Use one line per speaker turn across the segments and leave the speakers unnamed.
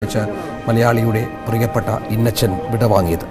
അന്തരിച്ച മലയാളിയുടെ പ്രിയപ്പെട്ട ഇന്നച്ചൻ വിടവാങ്ങിയത്.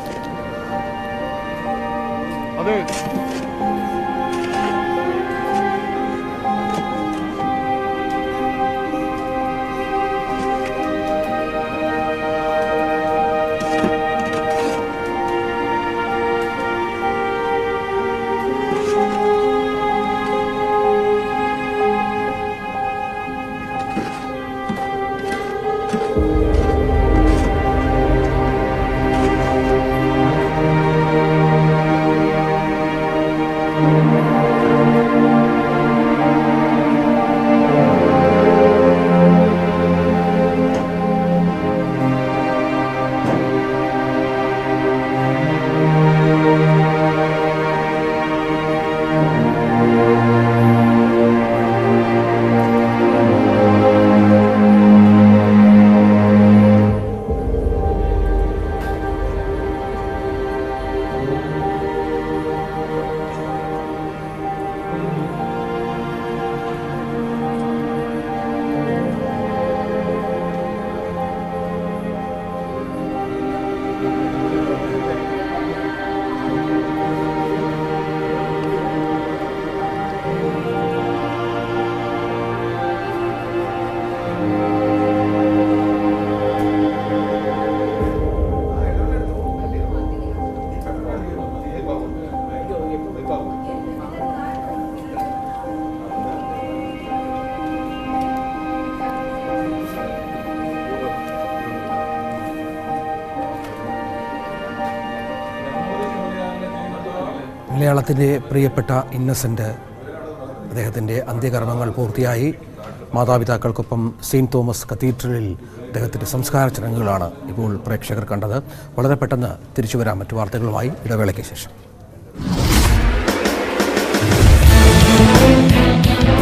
മലയാളത്തിൻ്റെ പ്രിയപ്പെട്ട ഇന്നസെൻ്റ് അദ്ദേഹത്തിൻ്റെ അന്ത്യകർമ്മങ്ങൾ പൂർത്തിയായി. മാതാപിതാക്കൾക്കൊപ്പം സെയിൻറ്റ് തോമസ് കത്തീഡ്രലിൽ അദ്ദേഹത്തിൻ്റെ സംസ്കാര ചടങ്ങുകളാണ് ഇപ്പോൾ പ്രേക്ഷകർ കണ്ടത്. വളരെ പെട്ടെന്ന് തിരിച്ചു വരാം മറ്റു വാർത്തകളുമായി ഇടവേളയ്ക്ക് ശേഷം.